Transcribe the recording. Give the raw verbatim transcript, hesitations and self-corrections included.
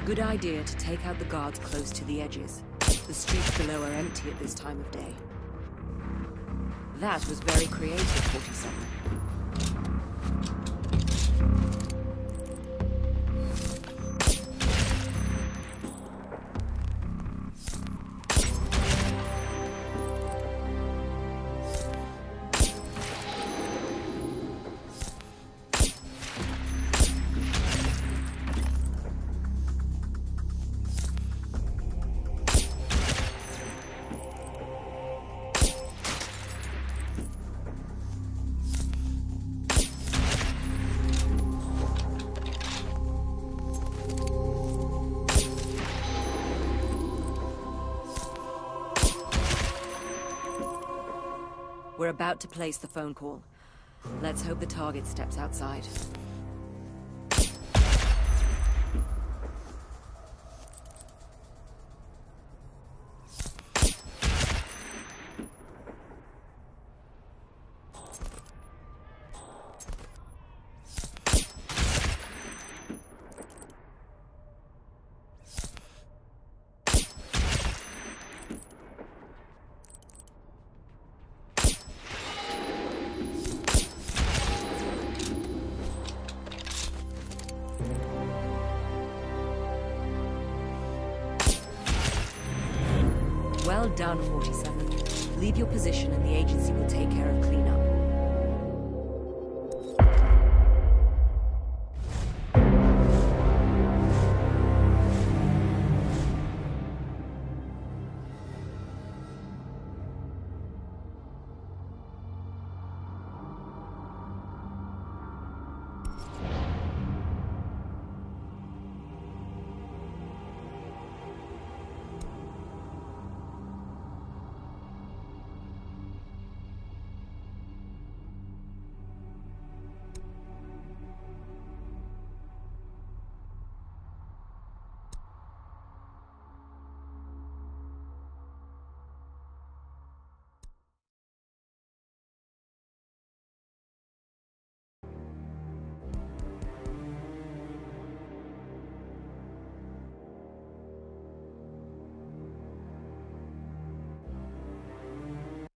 Good idea to take out the guards close to the edges. The streets below are empty at this time of day. That was very creative, forty-seven. We're about to place the phone call. Let's hope the target steps outside. Well done, forty-seven. Leave your position and the agency will take care of cleanup.